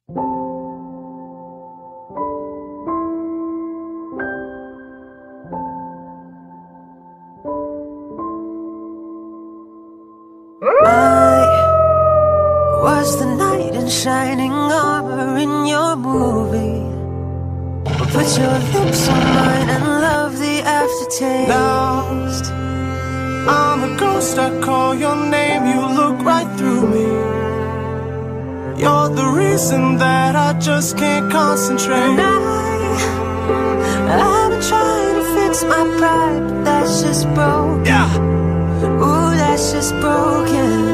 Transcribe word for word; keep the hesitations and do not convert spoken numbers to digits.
Was the knight in shining armor in your movie? Or put your lips on mine and love the aftertaste. Lost, I'm a ghost, I call your name, you look right through me. You're the reason that I just can't concentrate. And I, I've been trying to fix my pride, but that's just broken. Yeah. Ooh, that's just broken.